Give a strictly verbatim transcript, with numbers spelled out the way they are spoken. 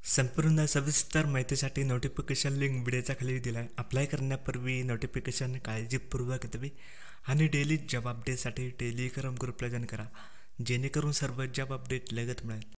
संपूर्ण सविस्तर माहितीसाठी नोटिफिकेशन लिंक व्हिडिओच्या खाली दिला आहे. अप्लाय करण्यापूर्वी नोटिफिकेशन काळजीपूर्वक द्यावे आणि डेली जॉब अपडेटसाठी टेलिग्राम ग्रुपला जॉइन करा, जेणेकरून सर्व जॉब अपडेट लगेच मिळेल.